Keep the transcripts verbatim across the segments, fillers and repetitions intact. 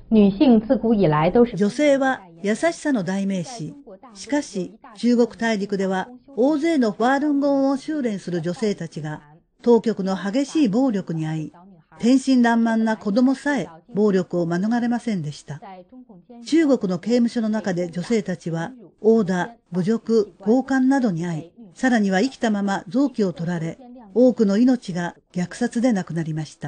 女性自古以来都是女性は優しさの代名詞。しかし、中国大陸では大勢のファールンゴンを修練する女性たちが当局の激しい暴力に遭い、天真爛漫な子供さえ暴力を免れませんでした。中国の刑務所の中で女性たちは殴打、侮辱、強姦などに遭い、さらには生きたまま臓器を取られ、多くの命が虐殺で亡くなりました。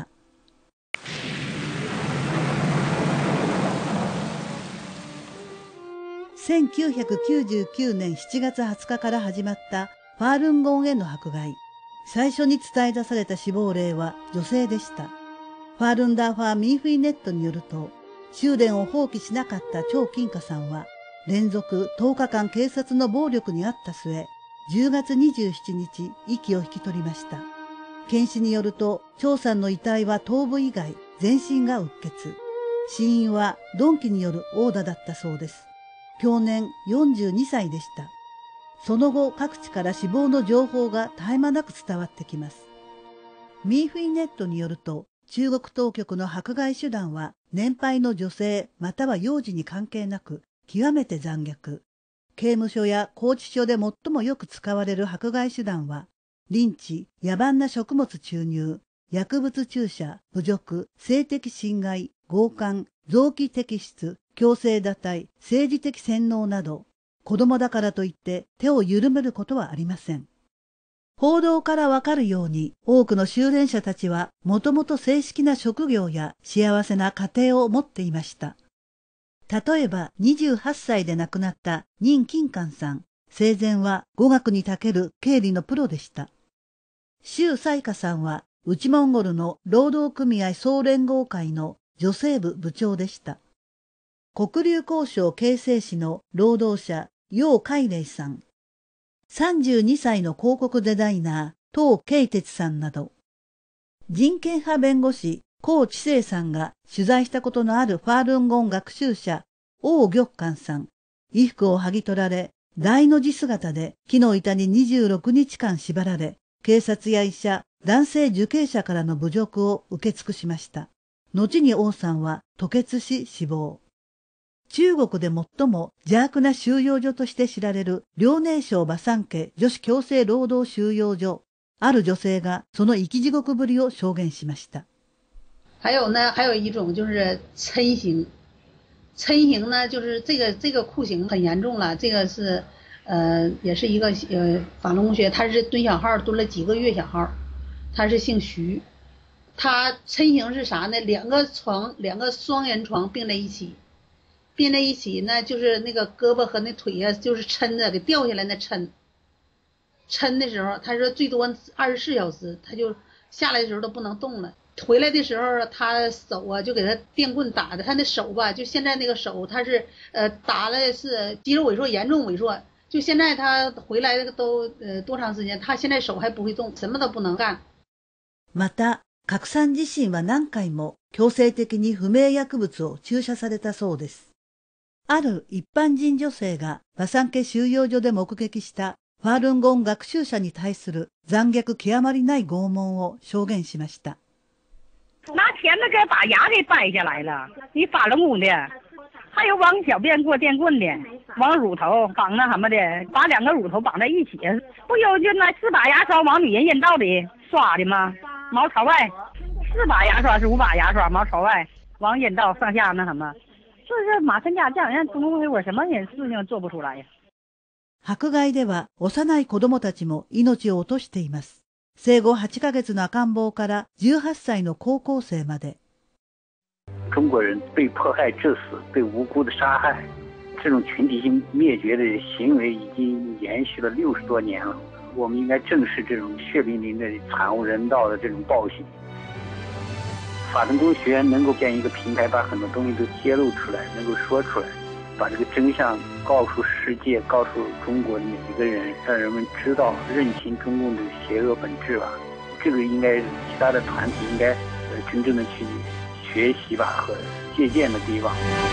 せんきゅうひゃくきゅうじゅうきゅうねんしちがつはつかから始まったファールンゴンへの迫害。最初に伝え出された死亡例は女性でした。ファールンダーファー・ミーフィネットによると、修練を放棄しなかった張金華さんは、連続とおかかん警察の暴力にあった末、じゅうがつにじゅうしちにち、息を引き取りました。検視によると、張さんの遺体は頭部以外、全身がうっ血。死因は鈍器による殴打だったそうです。享年よんじゅうにさいでした。その後、各地から死亡の情報が絶え間なく伝わってきます。ミーフィネットによると、中国当局の迫害手段は、年配の女性または幼児に関係なく、極めて残虐。刑務所や拘置所で最もよく使われる迫害手段は、リンチ、野蛮な食物注入、薬物注射、侮辱、性的侵害、強姦、臓器摘出、強制堕胎、政治的洗脳など、子供だからといって手を緩めることはありません。報道からわかるように、多くの修練者たちは、もともと正式な職業や幸せな家庭を持っていました。例えば、にじゅうはっさいで亡くなった任金環さん、生前は語学に長ける経理のプロでした。周彩華さんは、内モンゴルの労働組合総連合会の女性部部長でした。黒竜江省形成市の労働者、楊海玲さん、さんじゅうにさいの広告デザイナー、唐慶哲さんなど、人権派弁護士、高知清さんが取材したことのあるファールンゴン学習者、王玉環さん、衣服を剥ぎ取られ、大の字姿で木の板ににじゅうろくにちかん縛られ、警察や医者、男性受刑者からの侮辱を受け尽くしました。後に王さんは吐血し死亡。中国で最も邪悪な収容所として知られる遼寧省馬山家女子強制労働収容所。ある女性がその生き地獄ぶりを証言しました。 还有呢，还有一种就是抻刑。抻刑呢，就是这个这个酷刑很严重了，这个是呃也是一个呃法轮功学，他是蹲小号蹲了几个月小号，他是姓徐。他抻刑是啥呢？两个床，两个双人床并在一起。并在一起呢，就是那个胳膊和那腿呀、啊，就是抻着给掉下来那抻。抻的时候，他说最多二十四小时，他就下来的时候都不能动了。回来的时候，他手啊就给他电棍打的，他那手吧，就现在那个手，他是呃打了是肌肉萎缩，严重萎缩。就现在他回来都呃多长时间？他现在手还不会动，什么都不能干。 また、郭さん自身は何回も強制的に不明薬物を注射されたそうです。ある一般人女性が馬山家収容所で目撃したファールンゴン学習者に対する残虐極まりない拷問を証言しました。 拿钳子给把牙给掰下来了，你法轮功的，还有往小便过电棍的，往乳头绑那什么的，把两个乳头绑在一起，不有就那四把牙刷往女人阴道里刷的吗？毛朝外，四把牙刷是五把牙刷，毛朝外往阴道上下那什么。这是马三家将，人家中国会我什么人事情做不出来呀。 迫害では幼い子供たちも命を落としています。生後はちかげつの赤ん坊からじゅうはっさいの高校生まで。 中国人被迫害致死、被无辜的杀害，这种群体性灭绝的行为已经延续了六十多年了。我们应该正视这种血淋淋的惨无人道的这种暴行。法轮功学院能够建一个平台，把很多东西都揭露出来，能够说出来，把这个真相告诉世界，告诉中国的每一个人，让人们知道认清中共的邪恶本质吧。这个应该其他的团体应该呃真正的去学习吧和借鉴的地方。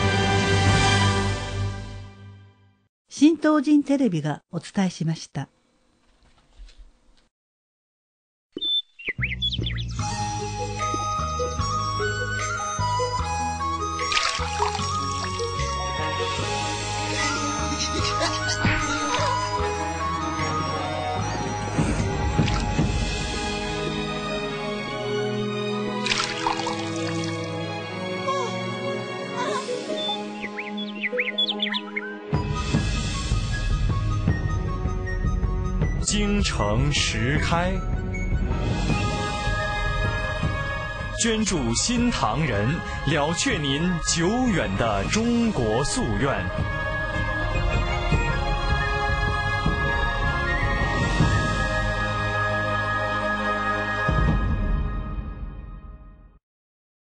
新東人テレビがお伝えしました。 京城石开，捐助新唐人，了却您久远的中国夙愿。